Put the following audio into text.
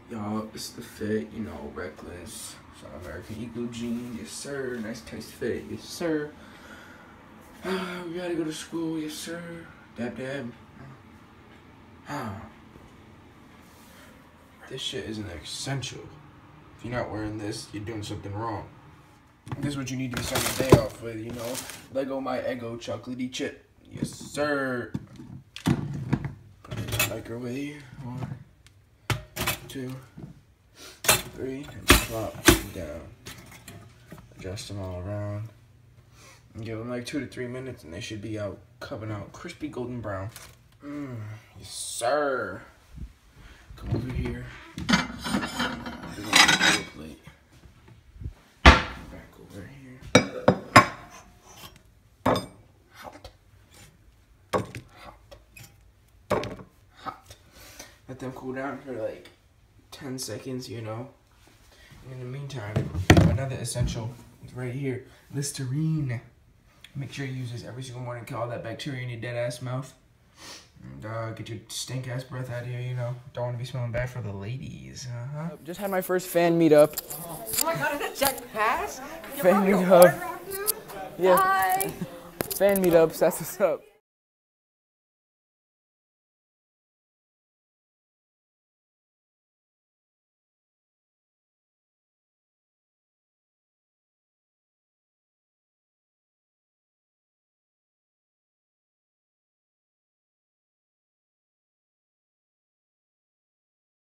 Y'all, it's the fit, you know, reckless. Some American Eagle jean, yes sir. Nice tight fit, yes sir. We gotta go to school, yes sir. Dab dab. This shit is an essential. If you're not wearing this, you're doing something wrong. This is what you need to start your day off with, you know. Lego My Eggo chocolatey chip. Yes sir. Put it in the microwave. 1, 2, 3, and plop them down. Adjust them all around. And give them like 2 to 3 minutes and they should be out, coming out crispy golden brown. Yes sir. Come over here. Plate. Back over here. Hot. Let them cool down for like 10 seconds, you know. In the meantime, another essential is right here, Listerine. Make sure you use this every single morning to kill all that bacteria in your dead ass mouth. And get your stink ass breath out of here, you know. Don't want to be smelling bad for the ladies. Just had my first fan meetup. Oh my god, is that Jack Pass? Fan meetup. Yeah. Hi. Fan meetups, that's what's up.